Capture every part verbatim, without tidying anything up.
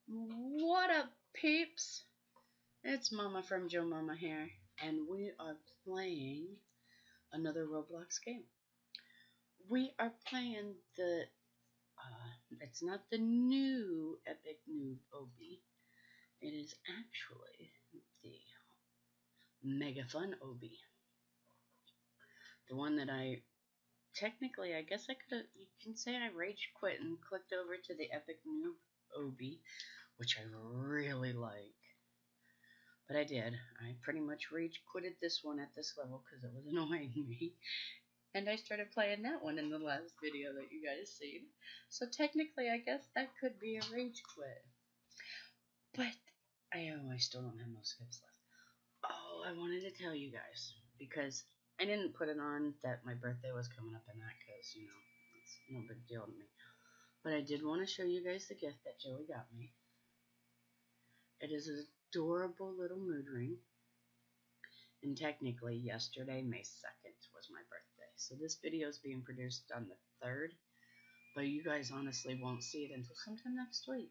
What up, peeps? It's Mama from Joe Mama here, and we are playing another Roblox game. We are playing the, uh, it's not the new Epic Noob O B. It is actually the Mega Fun O B. The one that I, technically, I guess I could have, you can say I rage quit and clicked over to the Epic Noob O B, which I really like. But I did. I pretty much rage quitted this one at this level because it was annoying me. And I started playing that one in the last video that you guys seen. So technically, I guess that could be a rage quit. But I, oh, I still don't have no skips left. Oh, I wanted to tell you guys because I didn't put it on that my birthday was coming up in that because, you know, it's no big deal to me. But I did want to show you guys the gift that Joey got me. It is an adorable little mood ring. And technically, yesterday, May second, was my birthday. So this video is being produced on the third. But you guys honestly won't see it until sometime next week.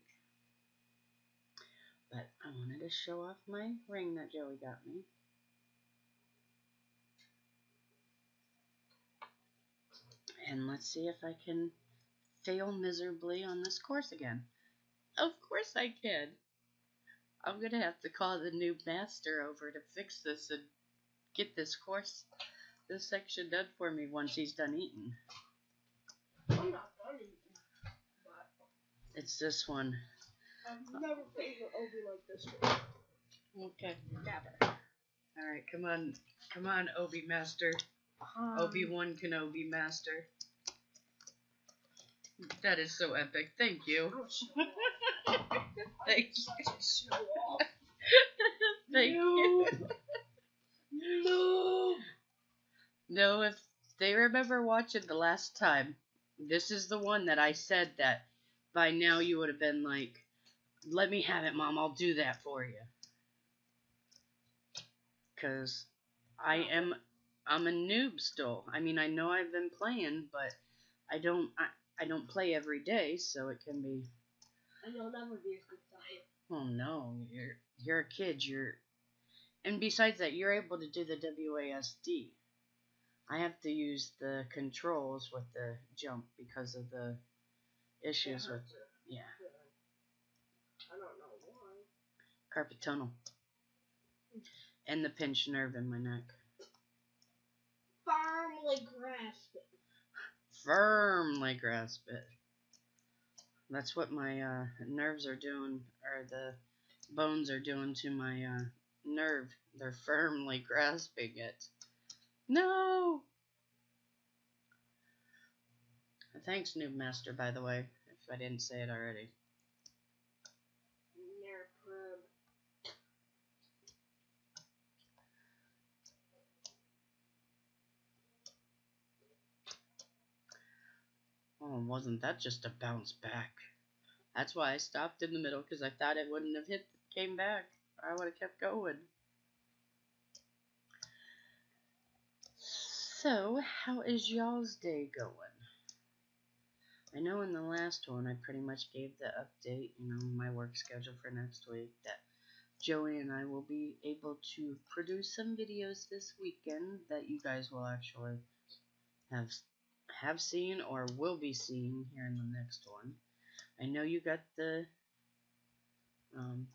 But I wanted to show off my ring that Joey got me. And let's see if I can fail miserably on this course again. Of course I can. I'm going to have to call the new master over to fix this and get this course, this section done for me once he's done eating. I'm not done eating, but it's this one. I've never played an O B like this one. Okay. Never. Alright, come on. Come on, Obi Master. Um, Obi-Wan Kenobi Master. That is so epic. Thank you. Thank you. Thank you. No. No, if they remember watching the last time, this is the one that I said that by now you would have been like, let me have it, Mom. I'll do that for you. Because I am, I'm a noob still. I mean, I know I've been playing, but I don't, I, I don't play every day, so it can be. And you'll never be as good as I am. Oh no, you're you're a kid. You're, and besides that, you're able to do the W A S D. I have to use the controls with the jump because of the issues with, yeah. I don't know why. Carpal tunnel. And the pinched nerve in my neck. Firmly grasp it. Firmly grasp it. That's what my uh, nerves are doing, or the bones are doing to my uh, nerve. They're firmly grasping it. No! Thanks, Noob Master, by the way, if I didn't say it already. Oh, wasn't that just a bounce back? That's why I stopped in the middle, because I thought it wouldn't have hit, came back. I would have kept going. So, how is y'all's day going? I know in the last one I pretty much gave the update, you know, my work schedule for next week, that Joey and I will be able to produce some videos this weekend that you guys will actually have have seen or will be seeing here in the next one. I know you got the um,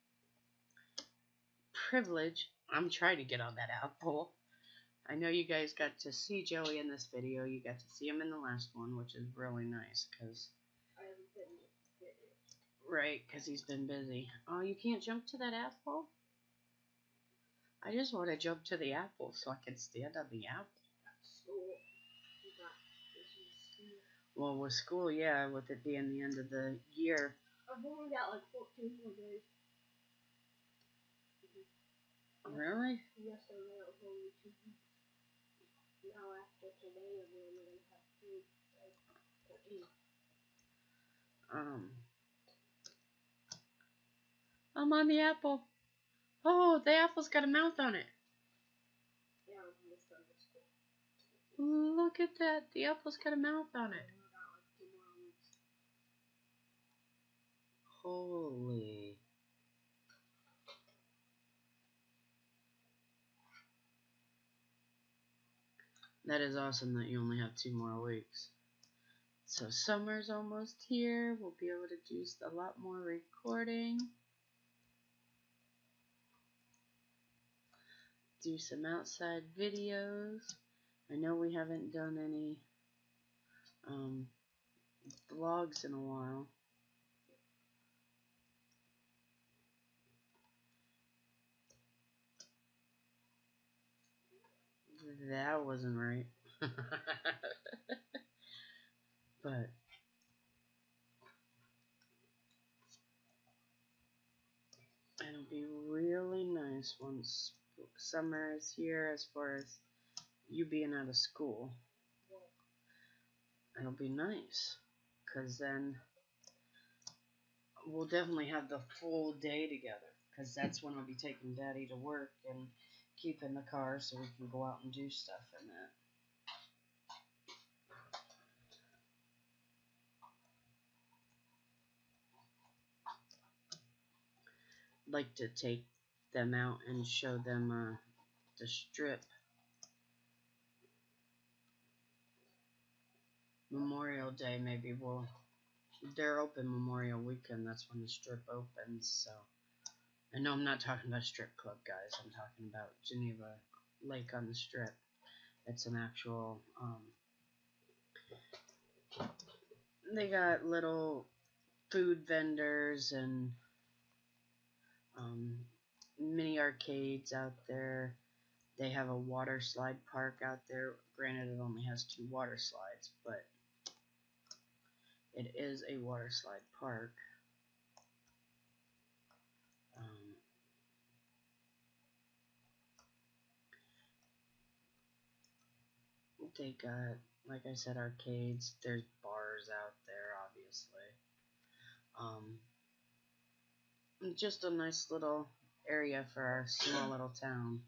privilege. I'm trying to get on that apple. I know you guys got to see Joey in this video. You got to see him in the last one, which is really nice, because I haven't been busy. Right, because he's been busy. Oh, you can't jump to that apple? I just want to jump to the apple so I can stand on the apple. School. You got this in school. Well, with school, yeah, with it being the end of the year. I've only got like fourteen more days. Really? Yesterday it was only two weeks. Now after today we're only going to have two, like fourteen. Um, I'm on the apple. Oh, the apple's got a mouth on it. Yeah, I'm almost done with school. Look at that. The apple's got a mouth on it. I got like two more weeks. Holy That is awesome that you only have two more weeks. So summer's almost here. We'll be able to do a lot more recording. Do some outside videos. I know we haven't done any um, vlogs in a while. That wasn't right. But it'll be really nice once summer is here, as far as you being out of school. It'll be nice, because then we'll definitely have the full day together, because that's when I'll be taking Daddy to work and keeping the car so we can go out and do stuff in that. Like to take them out and show them uh, the strip. Memorial Day, maybe we'll. They're open Memorial Weekend. That's when the strip opens. So I know I'm not talking about strip club, guys. I'm talking about Geneva Lake on the Strip. It's an actual. Um, they got little food vendors and um, mini arcades out there. They have a water slide park out there. Granted, it only has two water slides, but it is a water slide park. Um, they got, like I said, arcades. There's bars out there, obviously. Um, just a nice little area for our small little town.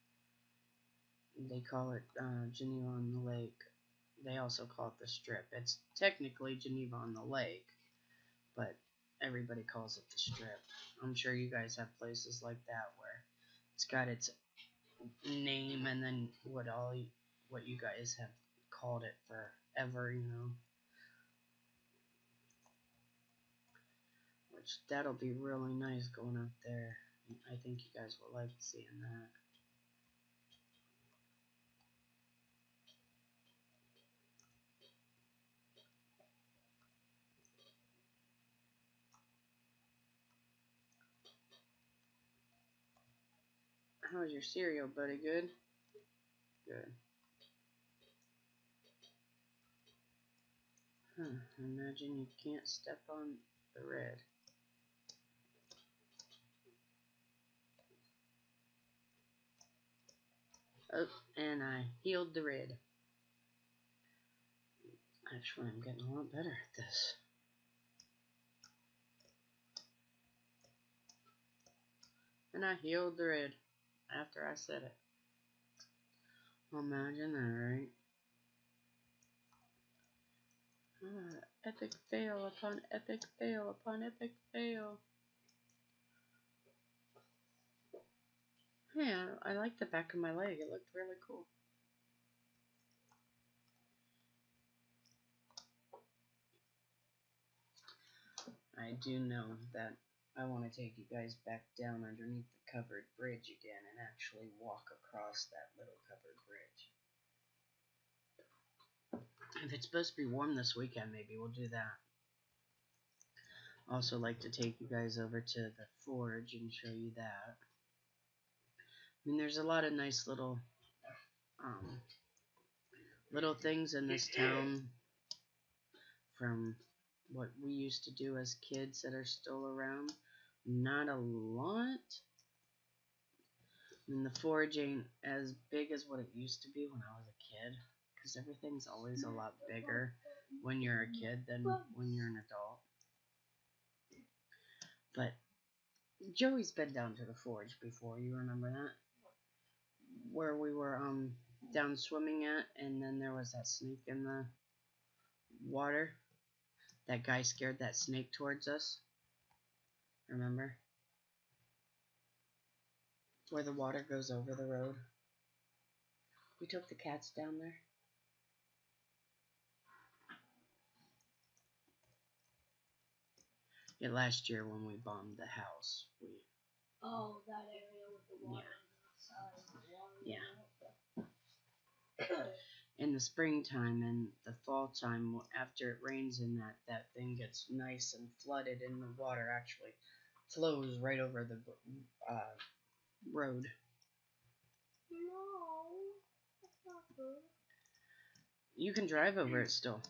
They call it uh, Geneva on the Lake. They also call it the Strip. It's technically Geneva on the Lake, but everybody calls it the Strip. I'm sure you guys have places like that where it's got its name and then what all you, what you guys have called it forever, you know. Which that'll be really nice going out there. I think you guys will like seeing that. How's your cereal, buddy? Good? Good. Huh. Imagine you can't step on the red. Oh, and I healed the red. Actually, I'm getting a lot better at this. And I healed the red after I said it. Imagine that, right? Ah, epic fail upon epic fail upon epic fail. Yeah, I like the back of my leg. It looked really cool. I do know that I want to take you guys back down underneath the covered bridge again and actually walk across that little covered bridge. If it's supposed to be warm this weekend, maybe we'll do that. Also like to take you guys over to the forge and show you that. I mean, there's a lot of nice little um, little things in this town from what we used to do as kids that are still around. Not a lot. I mean, the forge ain't as big as what it used to be when I was a kid, because everything's always a lot bigger when you're a kid than when you're an adult. But Joey's been down to the forge before, you remember that? Where we were um down swimming at, and then there was that snake in the water. That guy scared that snake towards us. Remember? Where the water goes over the road. We took the cats down there. Yeah, last year when we bombed the house, we. Oh, that area with the water Yeah. on the side. Water. Yeah. In the springtime and the fall time, after it rains in that, that thing gets nice and flooded, and the water actually flows right over the uh, road. No, that's not good. You can drive over it still.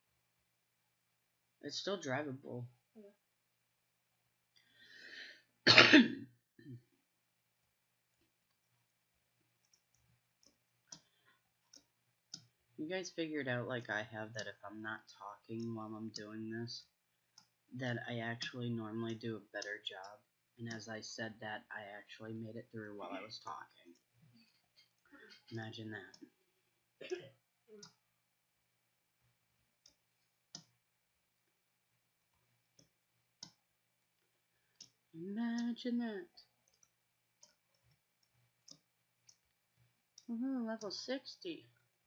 It's still drivable. Yeah. You guys figured out, like I have, that if I'm not talking while I'm doing this, that I actually normally do a better job. And as I said that, I actually made it through while I was talking. Imagine that. Imagine that. Woohoo, level sixty.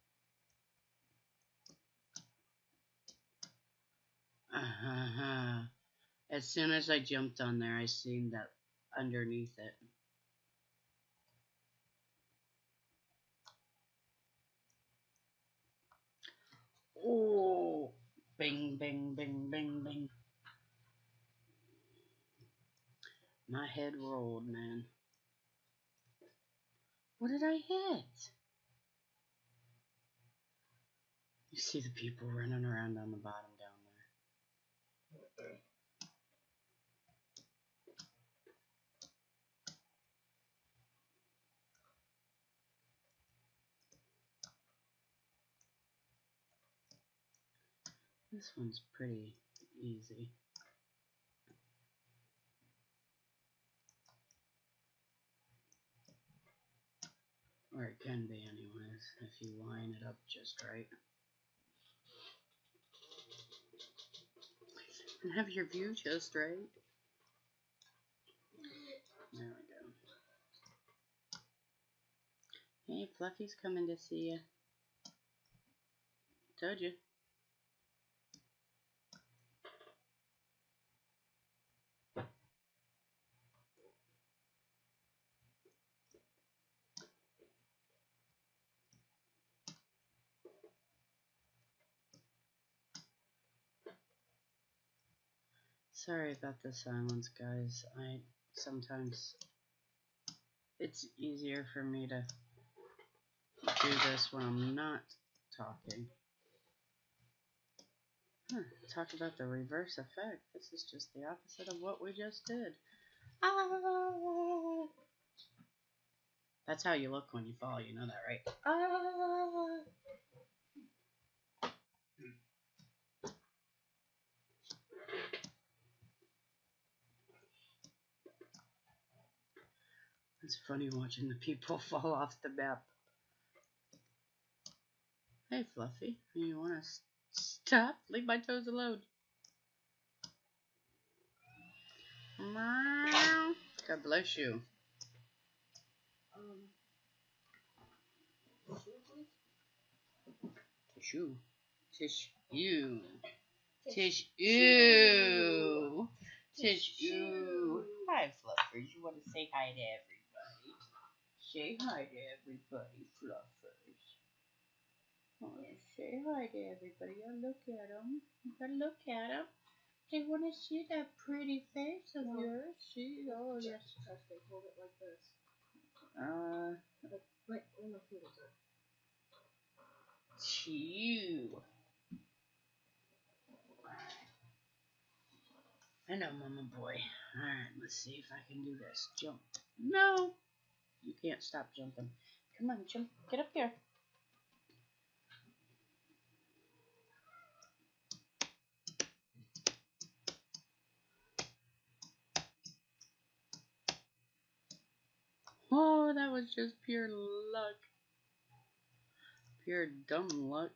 Uh-huh. As soon as I jumped on there, I seen that underneath it. Oh, bing, bing, bing, bing, bing. My head rolled, man. What did I hit? You see the people running around on the bottom down there. This one's pretty easy. Or it can be anyways, if you line it up just right. And have your view just right. There we go. Hey, Fluffy's coming to see you. Told you. Sorry about the silence, guys. I sometimes it's easier for me to do this when I'm not talking. Huh, talk about the reverse effect. This is just the opposite of what we just did. Ah! That's how you look when you fall, you know that, right? Ah! It's funny watching the people fall off the map. Hey, Fluffy, you want to stop? Leave my toes alone. God bless you. Um, Tissue. Tissue. Tissue. Tissue. Hi, Fluffers. You want to say hi to everybody? Say hi to everybody, Fluffers. Oh, say hi to everybody. Oh, look at them. You gotta look at them. They want to see that pretty face of No. yours. See? Oh, yes. Trust they hold it like this. Uh, Like, like where my fingers are. Chew. I know, Mama Boy. Alright, let's see if I can do this. Jump. No! You can't stop jumping. Come on, jump. Get up there. Oh, that was just pure luck. Pure dumb luck.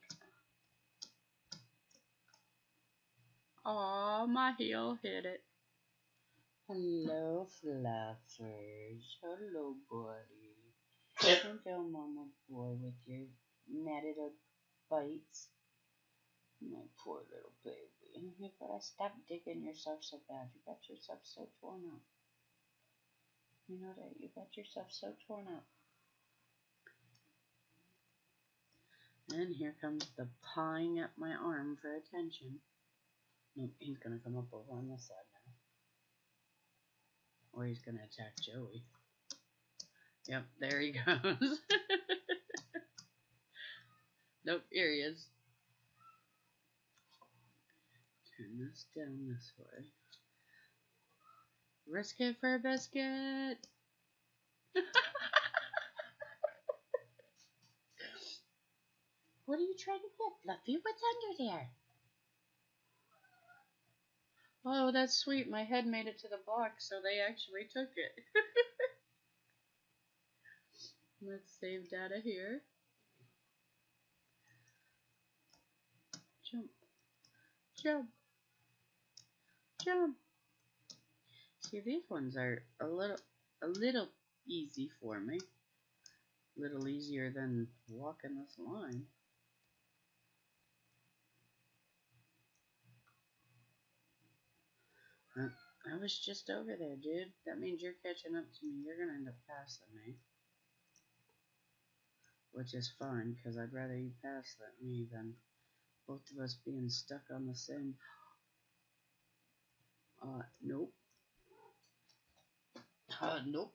Aw, my heel hit it. Hello, Fluffers. Hello, buddy. Hello, Mama Boy, with your matted up bites. My poor little baby. You gotta stop digging yourself so bad. You got yourself so torn up. You know that? You got yourself so torn up. And here comes the pawing at my arm for attention. Nope, he's gonna come up over on this side now. Or he's gonna attack Joey. Yep, there he goes. Nope, here he is. Turn this down this way. Risk it for a biscuit. What are you trying to get, Fluffy? What's under there? Oh, that's sweet. My head made it to the box, so they actually took it. Let's save data here. Jump. Jump. Jump. See, these ones are a little, a little easy for me. A little easier than walking this line. I was just over there, dude. That means you're catching up to me. You're gonna end up passing me. Which is fine, because I'd rather you pass than me than both of us being stuck on the same... Uh, nope. Uh, nope.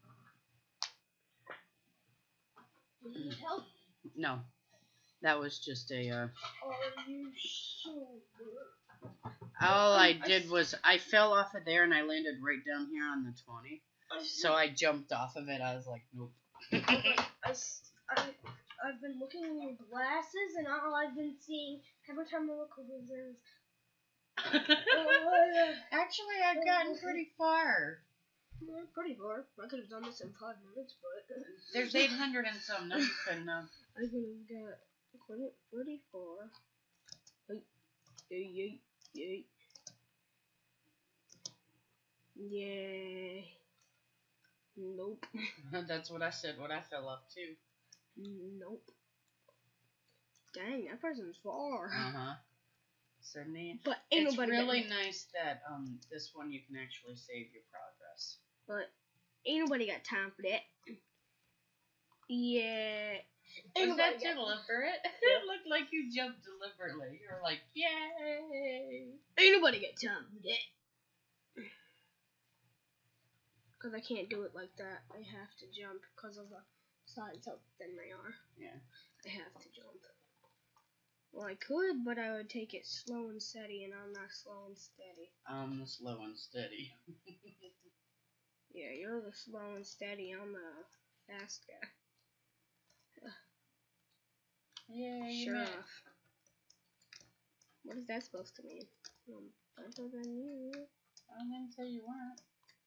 Do you need help? No. That was just a, uh... Are you so good? All I did was, I fell off of there and I landed right down here on the twenty. So I jumped off of it. I was like, nope. I, I, I, I've been looking in your glasses, and all I've been seeing every time I look over there is... Actually, I've gotten pretty far. Yeah, pretty far. I could have done this in five minutes, but... There's eight hundred and some. No, you couldn't have. I could have got pretty far. Hey, hey, hey, hey. Yeah. Nope. That's what I said when I fell off too. Nope. Dang, that person's far. Uh huh. So neat. But ain't it's nobody really got, nice that um this one you can actually save your progress. But ain't nobody got time for that. Yeah. Was that deliberate? It looked like you jumped deliberately. You were like, yay! Ain't nobody got time for that. Because I can't do it like that. I have to jump because of the size how thin they are. Yeah. I have to jump. Well, I could, but I would take it slow and steady, and I'm not slow and steady. I'm the slow and steady. Yeah, you're the slow and steady. I'm the fast guy. Yeah, you sure met. off. What is that supposed to mean? I'm better than you. I didn't say you weren't.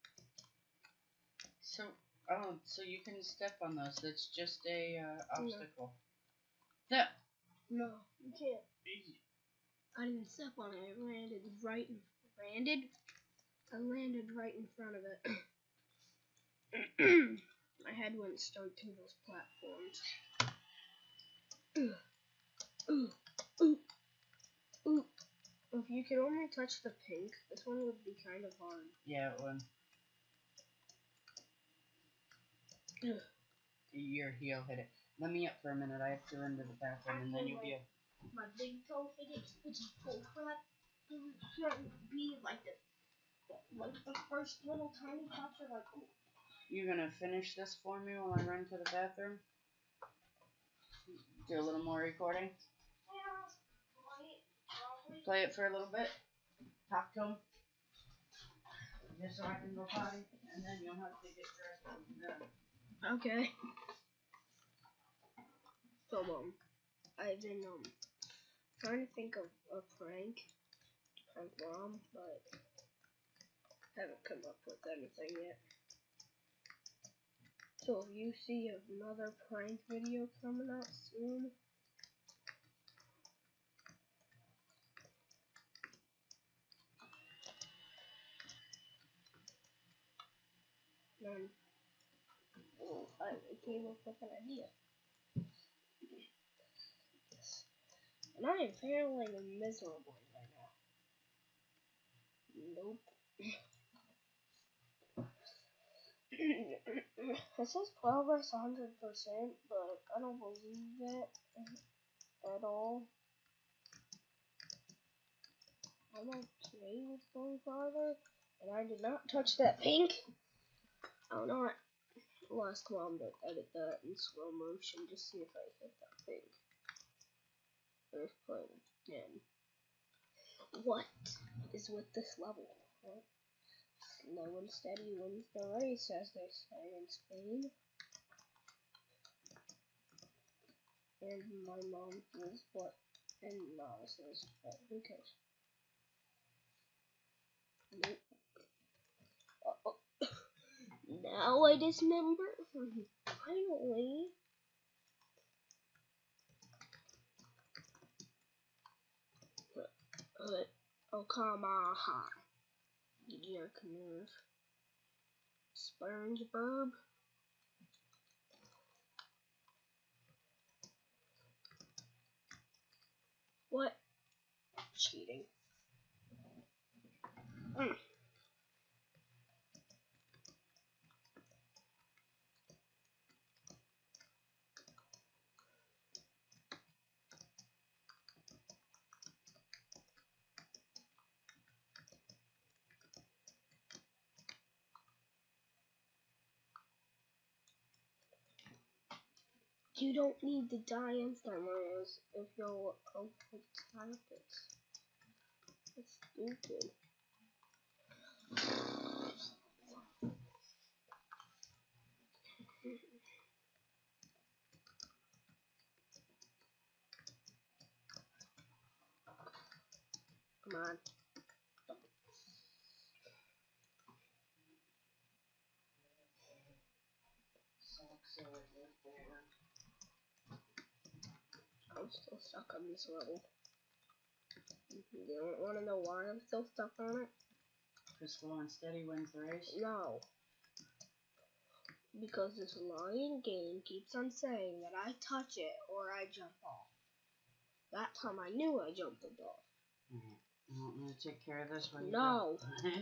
So, oh, so you can step on those. It's just a uh, obstacle. No. That. No, you can't. I didn't step on it. I landed right in. Landed? I landed right in front of it. My head went straight to those platforms. Ooh, ooh, ooh, ooh. If you could only touch the pink, this one would be kind of hard. Yeah, it would. Ugh. Your heel hit it. Let me up for a minute. I have to run to the bathroom, and then you'll be. A... My big toe hit it, which is bull crap. It shouldn't be like the, like the first little tiny touch of like. Ooh. You're gonna finish this for me while I run to the bathroom? Do a little more recording? Yeah, Play it for a little bit. Talk to him. Just so I can go potty, and then you'll have to get dressed and done. okay. So, um, I've been, um, trying to think of a prank to prank Mom, but haven't come up with anything yet. So if you see another prank video coming out soon, then oh, I came up with an idea. And I am feeling miserable right now. Nope. It says progress one hundred percent, but I don't believe it at all. I'm okay with going farther, and I did not touch that pink. I'll not ask Mom to edit that in slow motion, just see if I hit that pink. Earth plane again. What is with this level? What? Slow and steady wins the race, as they say in Spain. And my mom says what? And Mama says, but who cares? Nope. Uh oh. Now I dismember. Finally. But, oh, come on. Jerk nerve. SpongeBob. What? Cheating. Mm. You don't need to die instantly if you're attack this. That's stupid. Come on. I'm still stuck on this level. You don't want to know why I'm still stuck on it? Because slow and steady wins the race? No. Because this lying game keeps on saying that I touch it or I jump off. That time I knew I jumped off. Alright. You want me to take care of this one? No.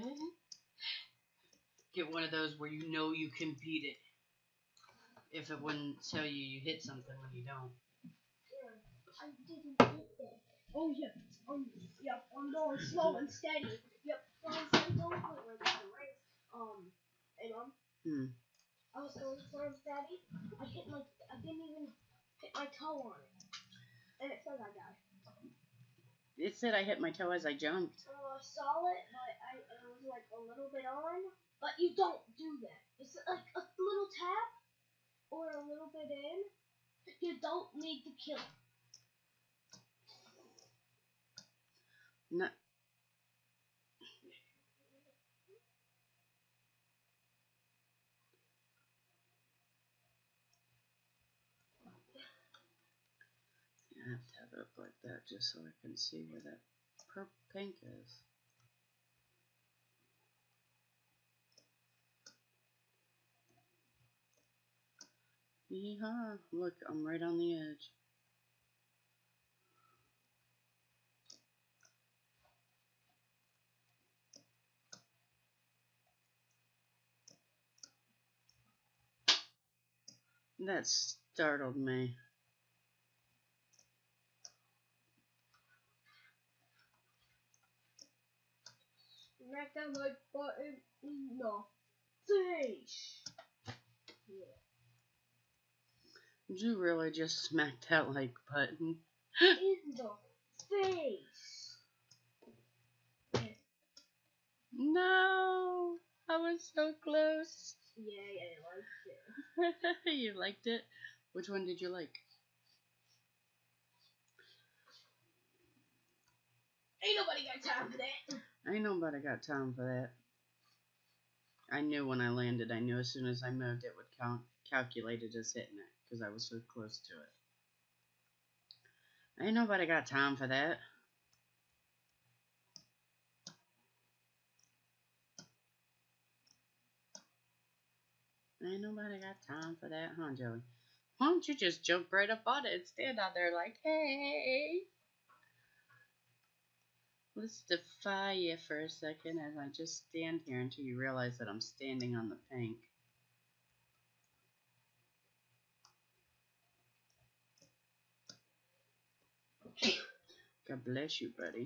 Get one of those where you know you can beat it. If it wouldn't tell you you hit something when you don't. Yeah, I didn't hit that. Oh yeah. Um, yep, I'm going slow and steady. Yep, slow and steady going forward in the race. Um, hey mom. Hmm. I was going slow and steady. I hit my, I didn't even hit my toe on it. And it said I died. It said I hit my toe as I jumped. Uh, I saw it, but I, it was like a little bit on. But you don't do that. It's like a little tap or a little bit in. You don't need to kill it. No. I have to have it up like that just so I can see where that purple pink is. Yeehaw! Look, I'm right on the edge. That startled me. Smack that like button in the face. Yeah. Did you really just smack that like button? In the face. No! I was so close. Yeah, yeah, I liked it. You liked it? Which one did you like? Ain't nobody got time for that. Ain't nobody got time for that. I knew when I landed, I knew as soon as I moved it would count, calculate it as hitting it, because I was so close to it. Ain't nobody got time for that. Ain't nobody got time for that, huh, Joey? Why don't you just jump right up on it and stand out there like, hey? Let's defy you for a second as I just stand here until you realize that I'm standing on the pink. God bless you, buddy.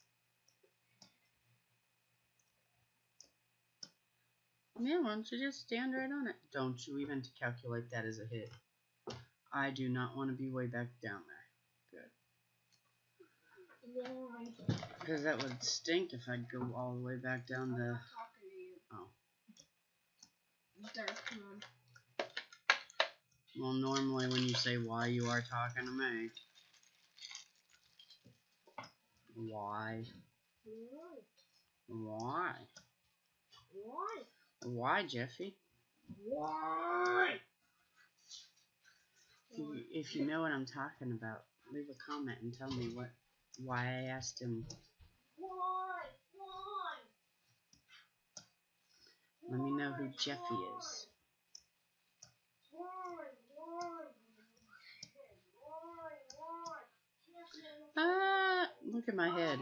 Yeah, why don't you just stand right on it? Don't you even calculate that as a hit. I do not want to be way back down there. Good. Because that would stink if I go all the way back down the... Oh. Well, normally when you say why, you are talking to me. Why? Why? Why? Why, Jeffy? Why? If you, if you know what I'm talking about, leave a comment and tell me what, why I asked him. Why? Why? Let me know who Jeffy is. Why? Why? Why? Ah, look at my head.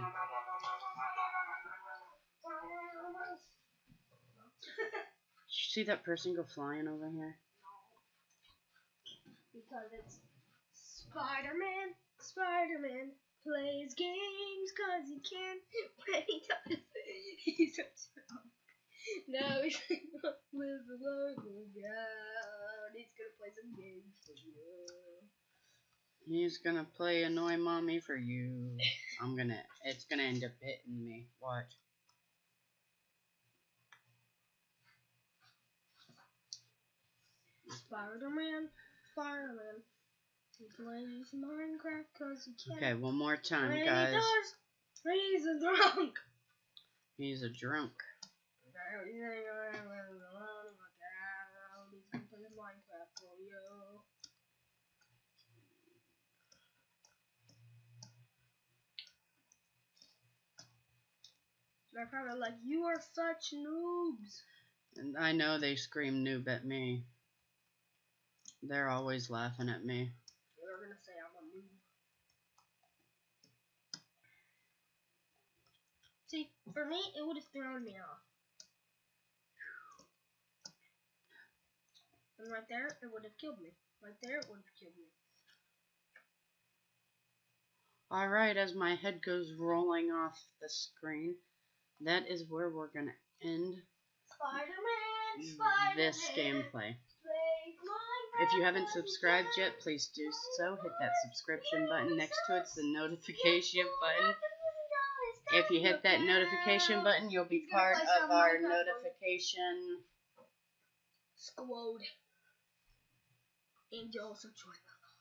Did you see that person go flying over here? Because it's Spider-Man. Spider-Man plays games cause he can. When he does, he's a drunk. Now he's with the Lord down. He's gonna play some games for you. He's gonna play Annoy Mommy for you. I'm gonna, it's gonna end up hitting me. Watch. Spider-Man, Spider-Man. He plays Minecraft cause he can. Okay, one more time, when guys. He does, he's a drunk. He's a drunk. He's gonna play Minecraft for you. They're probably like, you are such noobs. And I know they scream noob at me. They're always laughing at me. They're gonna say I'm a noob. See, for me, it would have thrown me off. And right there, it would have killed me. Right there, it would have killed me. Alright, as my head goes rolling off the screen, that is where we're going to end Spider-Man, Spider-Man, this gameplay. If you haven't subscribed yet, please do so. Hit that subscription button. Next to it's the notification button. If you hit that notification button, you'll be part of our notification squad. And you also join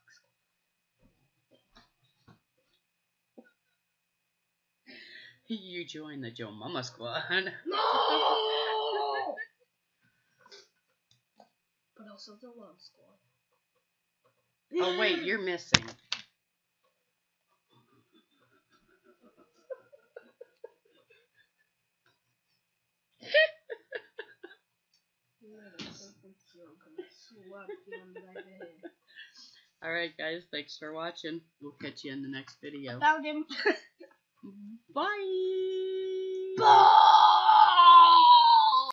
the You join the Joe Mama Squad. No! But also the Love Squad. Oh wait, you're missing. Alright guys, thanks for watching. We'll catch you in the next video. Found him. Bye! Bye!